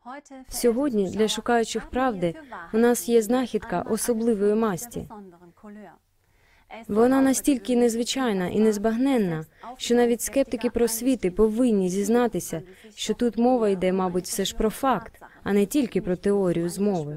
Сьогодні для шукаючих правди у нас є знахідка особливої масті. Вона настільки незвичайна і незбагненна, що навіть скептики-просвіти повинні зізнатися, що тут мова йде, мабуть, все ж про факт, а не тільки про теорію змови.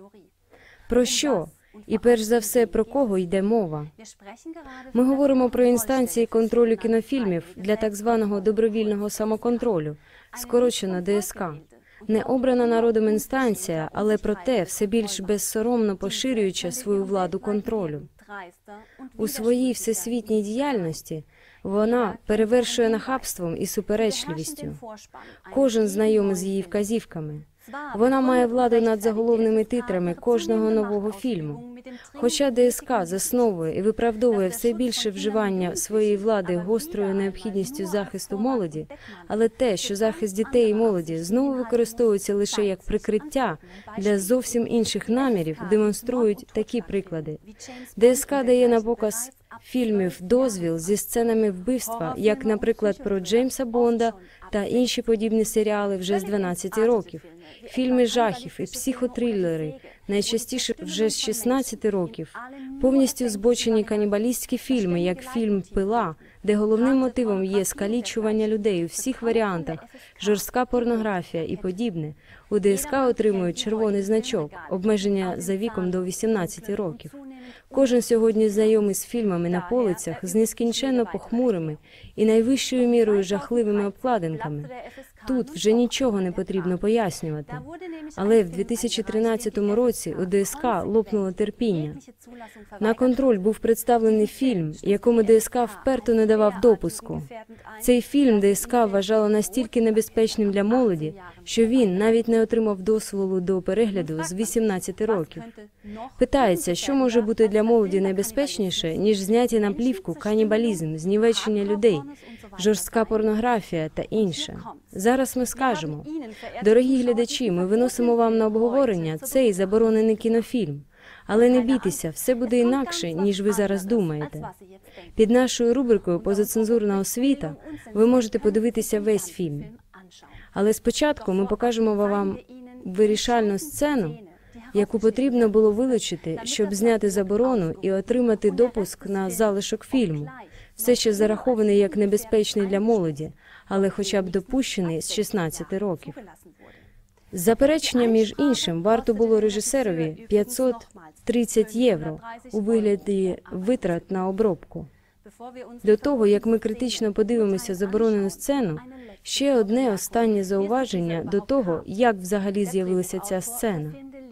Про що? І перш за все, про кого йде мова? Ми говоримо про інстанції контролю кінофільмів для так званого добровільного самоконтролю, скорочено ДСК. Не обрана народом інстанція, але проте все більш безсоромно поширююча свою владу контролю. У своїй всесвітній діяльності вона перевершує нахабством і суперечливістю. Кожен знайомий з її вказівками. Вона має владу над заголовними титрами кожного нового фільму. Хоча ДСК засновує і виправдовує все більше вживання своєї влади гострою необхідністю захисту молоді, але те, що захист дітей і молоді знову використовується лише як прикриття для зовсім інших намірів, демонструють такі приклади. ДСК дає на показ фільмів дозвіл зі сценами вбивства, як, наприклад, про Джеймса Бонда та інші подібні серіали вже з 12 років. Фільми жахів і психотрилери, найчастіше вже з 16 років. Повністю збочені канібалістські фільми, як фільм «Пила», де головним мотивом є скалічування людей у всіх варіантах, жорстка порнографія і подібне. У ДСК отримують червоний значок, обмеження за віком до 18 років. Кожен сьогодні знайомий з фільмами на полицях з нескінченно похмурими і найвищою мірою жахливими обкладинками. Тут вже нічого не потрібно пояснювати. Але в 2013 році у ДСК лопнуло терпіння. На контроль був представлений фільм, якому ДСК вперто не давав допуску. Цей фільм ДСК вважало настільки небезпечним для молоді, що він навіть не отримав дозволу до перегляду з 18 років. Питається, що може бути для молоді небезпечніше, ніж зняті на плівку канібалізм, знівечення людей, жорстка порнографія та інше. Зараз ми скажемо: дорогі глядачі, ми виносимо вам на обговорення цей заборонений кінофільм. Але не бійтеся, все буде інакше, ніж ви зараз думаєте. Під нашою рубрикою «Позацензурна освіта» ви можете подивитися весь фільм. Але спочатку ми покажемо вам вирішальну сцену, яку потрібно було вилучити, щоб зняти заборону і отримати допуск на залишок фільму. Все ще зарахований як небезпечний для молоді, але хоча б допущений з 16 років. Заперечення, між іншим, варто було режисерові 530 євро у вигляді витрат на обробку. До того, як ми критично подивимося заборонену сцену, ще одне останнє зауваження до того, як взагалі з'явилася ця сцена.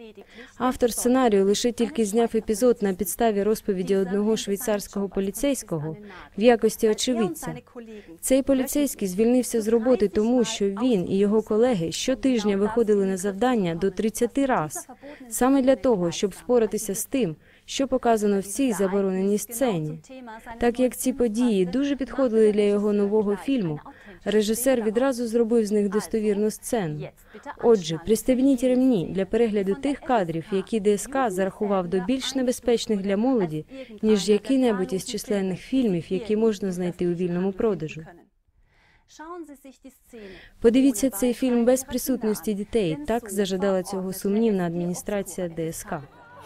Автор сценарію лише тільки зняв епізод на підставі розповіді одного швейцарського поліцейського в якості очевидця. Цей поліцейський звільнився з роботи тому, що він і його колеги щотижня виходили на завдання до 30 раз, саме для того, щоб впоратися з тим, що показано в цій забороненій сцені. Так як ці події дуже підходили для його нового фільму, режисер відразу зробив з них достовірну сцену. Отже, пристебніть ремні для перегляду тих кадрів, які ДСК зарахував до більш небезпечних для молоді, ніж який-небудь із численних фільмів, які можна знайти у вільному продажу. Подивіться цей фільм без присутності дітей, так зажадала цього сумнівна адміністрація ДСК.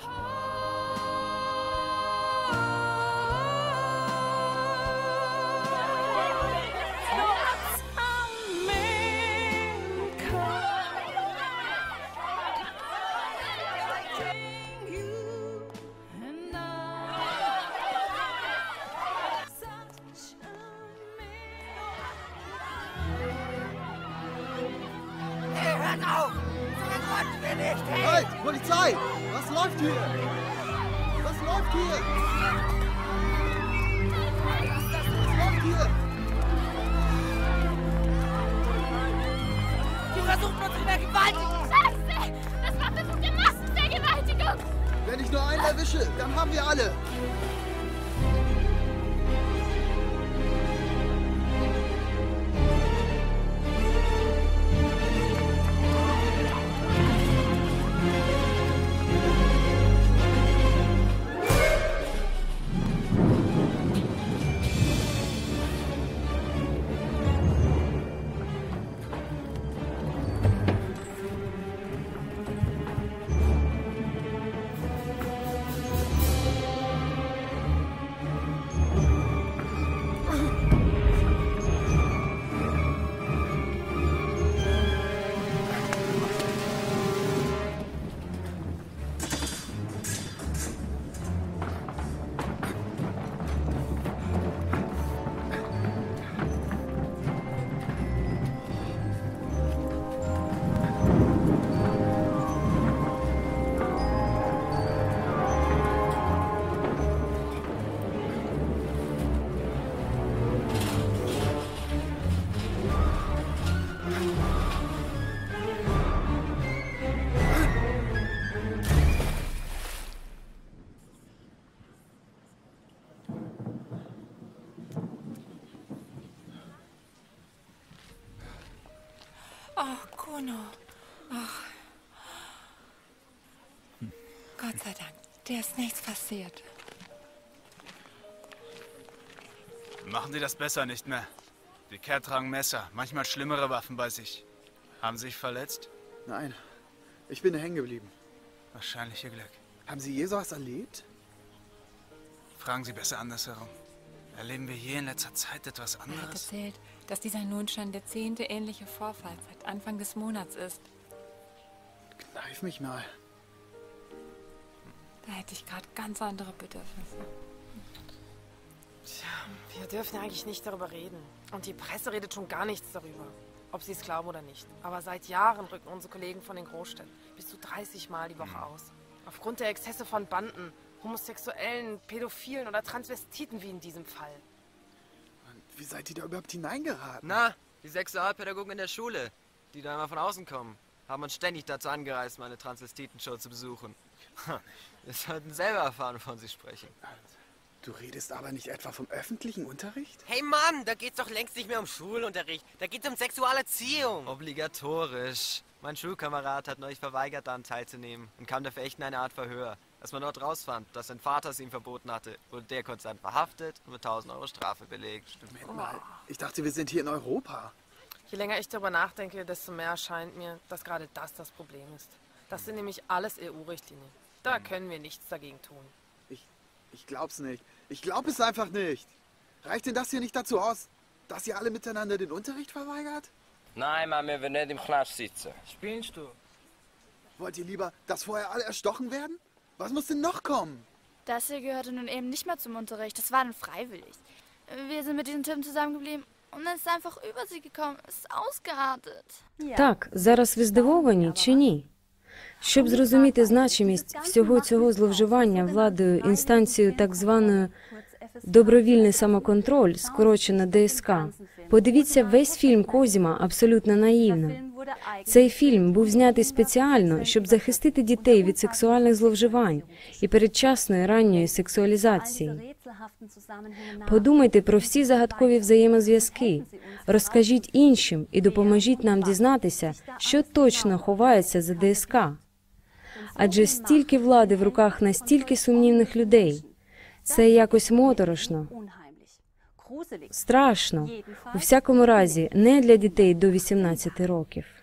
Halt! Polizei! Was läuft hier? Was läuft hier? Was läuft hier? Die versuchen uns zu vergewaltigen! Scheiße! Das war versuchte Massenvergewaltigung! Wenn ich nur einen erwische, dann haben wir alle. Bruno. Ach. Gott sei Dank, dir ist nichts passiert. Machen Sie das besser nicht mehr. Die Kerl tragen Messer, manchmal schlimmere Waffen bei sich. Haben Sie sich verletzt? Nein, ich bin hängen geblieben. Wahrscheinlich Ihr Glück. Haben Sie je sowas erlebt? Fragen Sie besser andersherum. Erleben wir hier in letzter Zeit etwas Er hat anderes? erzählt, dass dieser nun schon der 10. ähnliche Vorfall seit Anfang des Monats ist. Kneif mich mal. Da hätte ich gerade ganz andere Bedürfnisse. Tja, wir dürfen eigentlich nicht darüber reden. Und die Presse redet schon gar nichts darüber. Ob sie es glauben oder nicht. Aber seit Jahren rücken unsere Kollegen von den Großstädten bis zu 30 Mal die Woche aus. Aufgrund der Exzesse von Banden, Homosexuellen, Pädophilen oder Transvestiten wie in diesem Fall. Wie seid ihr da überhaupt hineingeraten? Na, die Sexualpädagogen in der Schule, die da immer von außen kommen, haben uns ständig dazu angereizt, meine Transvestitenshow zu besuchen. Wir sollten selber erfahren, wovon sie sprechen. Du redest aber nicht etwa vom öffentlichen Unterricht? Hey Mann, da geht's doch längst nicht mehr um Schulunterricht. Da geht's um Sexualerziehung. Obligatorisch. Mein Schulkamerad hat neulich verweigert, daran teilzunehmen und kam dafür echt in eine Art Verhör. Als man dort rausfand, dass sein Vater es ihm verboten hatte, wurde der kurzerhand verhaftet und mit 1000 Euro Strafe belegt. Moment mal, ich dachte, wir sind hier in Europa. Je länger ich darüber nachdenke, desto mehr erscheint mir, dass gerade das Problem ist. Das sind nämlich alles EU-Richtlinien. Da können wir nichts dagegen tun. Ich glaub's nicht. Ich glaub es einfach nicht. Reicht denn das hier nicht dazu aus, dass ihr alle miteinander den Unterricht verweigert? Nein, Mann, wir werden nicht im Knast sitzen. Spielst du? Wollt ihr lieber, dass vorher alle erstochen werden? Was muss denn noch kommen? Das hier gehörte nun eben nicht mehr zum Unterricht. Das war dann freiwillig. Wir sind mit diesen Typen zusammengeblieben und dann ist es einfach über sie gekommen. Es ist ausgeartet. Так, зараз ви здивовані чи ні? Щоб зрозуміти значимість всього цього зловживання владою інстанцією так званою «добровільний самоконтроль», скорочено ДСК, подивіться весь фільм Козіма абсолютно наївно. Цей фільм був знятий спеціально, щоб захистити дітей від сексуальних зловживань і передчасної ранньої сексуалізації. Подумайте про всі загадкові взаємозв'язки, розкажіть іншим і допоможіть нам дізнатися, що точно ховається за ДСК. Адже стільки влади в руках настільки сумнівних людей. Це якось моторошно, страшно, у всякому разі, не для дітей до 18 років.